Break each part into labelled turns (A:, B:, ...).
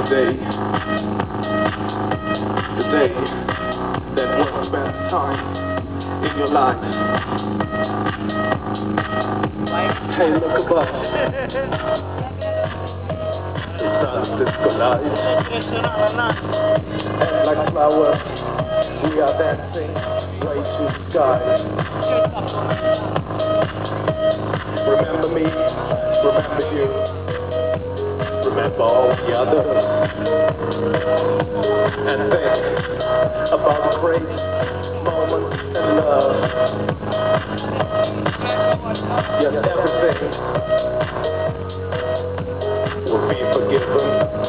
A: day, the day that was spent time in your life. Hey, look above. The sun just collides, and like flowers, we are dancing right to the sky. Remember me, remember you, remember all the others, and think about great moments in love. Yes, everything will be forgiven,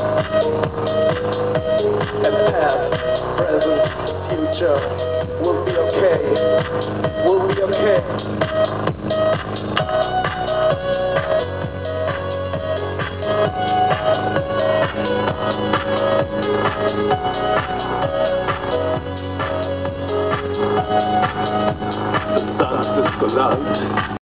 A: and past, present, future will be okay, will be okay. The sun just collapsed.